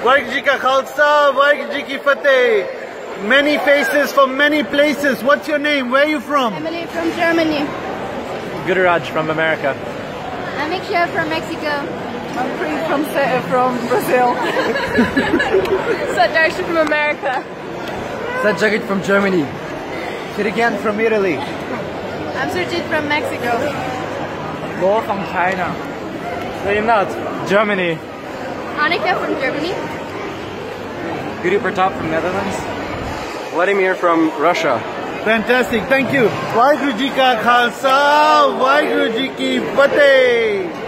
Waheguru Ji Ka Khalsa, Waheguru Ji Ki Fateh. Many faces from many places. What's your name? Where are you from? Emily from Germany. Gururaj from America. Amiksha from Mexico. Manpreet from Brazil. Sadarsh from America. Sajjagit from Germany. Shirikan from Italy. I'm Surjit from Mexico. Go from China. Reynat, Germany. Annika from Germany. Guru Pratap from Netherlands. Vladimir from Russia. Fantastic, thank you. Waheguru Ji Ka Khalsa, Waheguru Ji Ki Fateh.